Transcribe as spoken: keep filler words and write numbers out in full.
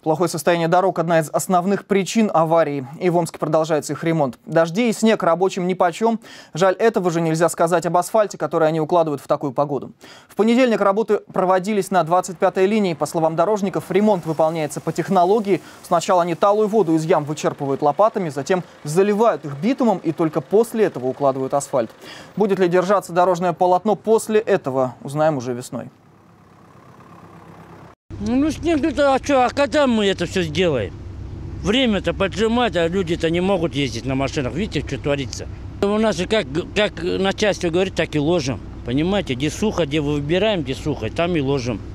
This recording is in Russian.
Плохое состояние дорог – одна из основных причин аварий. И в Омске продолжается их ремонт. Дожди и снег рабочим нипочем. Жаль, этого же нельзя сказать об асфальте, который они укладывают в такую погоду. В понедельник работы проводились на двадцать пятой линии. По словам дорожников, ремонт выполняется по технологии. Сначала они талую воду из ям вычерпывают лопатами, затем заливают их битумом и только после этого укладывают асфальт. Будет ли держаться дорожное полотно после этого, узнаем уже весной. Ну снег-то, а что, а когда мы это все сделаем? Время-то поджимать, а люди-то не могут ездить на машинах. Видите, что творится? У нас же как, как начальство говорит, так и ложим. Понимаете, где сухо, где выбираем, где сухо, там и ложим.